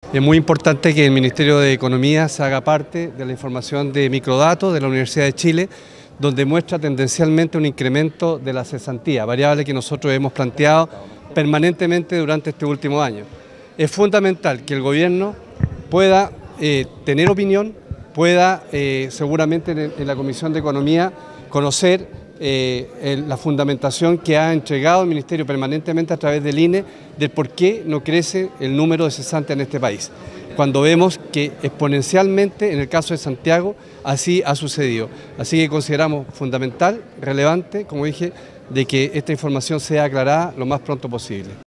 Es muy importante que el Ministerio de Economía se haga parte de la información de microdatos de la Universidad de Chile, donde muestra tendencialmente un incremento de la cesantía, variable que nosotros hemos planteado permanentemente durante este último año. Es fundamental que el gobierno pueda tener opinión, pueda seguramente en la Comisión de Economía conocer la fundamentación que ha entregado el Ministerio permanentemente a través del INE del por qué no crece el número de cesantes en este país, cuando vemos que exponencialmente en el caso de Santiago así ha sucedido. Así que consideramos fundamental, relevante, como dije, de que esta información sea aclarada lo más pronto posible.